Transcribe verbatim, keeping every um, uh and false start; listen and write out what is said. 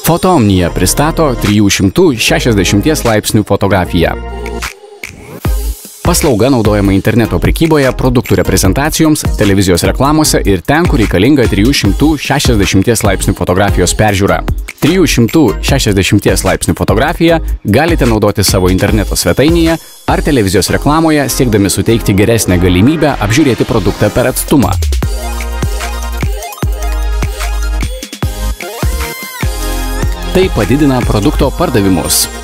Fotomnia pristato trijų šimtų šešiasdešimties laipsnių fotografiją. Paslauga naudojama interneto prekyboje, produktų reprezentacijoms, televizijos reklamose ir ten, kur reikalinga trijų šimtų šešiasdešimties laipsnių fotografijos peržiūra. trijų šimtų šešiasdešimties laipsnių fotografiją galite naudoti savo interneto svetainėje ar televizijos reklamoje, siekdami suteikti geresnę galimybę apžiūrėti produktą per atstumą. Tai padidina produkto pardavimus.